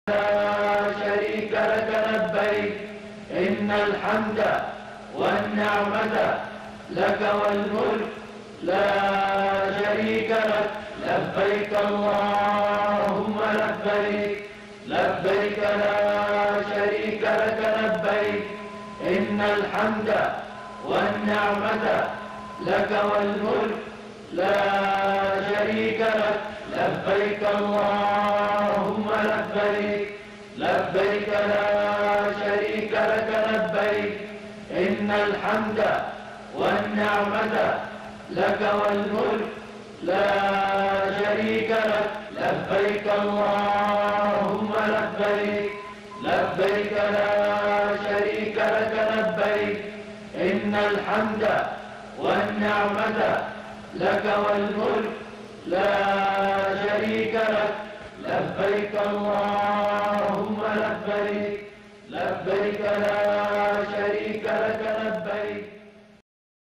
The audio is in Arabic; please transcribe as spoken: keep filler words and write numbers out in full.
لا شريك لك لبيك إن الحمد والنعمة لك والملك لا شريك لك لبيك اللهم لبيك لبيك لا شريك لك لبيك إن الحمد والنعمة لك والملك لا شريك لك لبيك اللهم لبيك لبيك لا شريك لك لبيك إن الحمد والنعمة لك والملك لا شريك لك لبيك اللهم لبيك لبيك لا شريك لك لبيك إن الحمد والنعمة لك والملك لا شريك لك لبيك اللهم لبيك لبيك لا شريك لك لبيك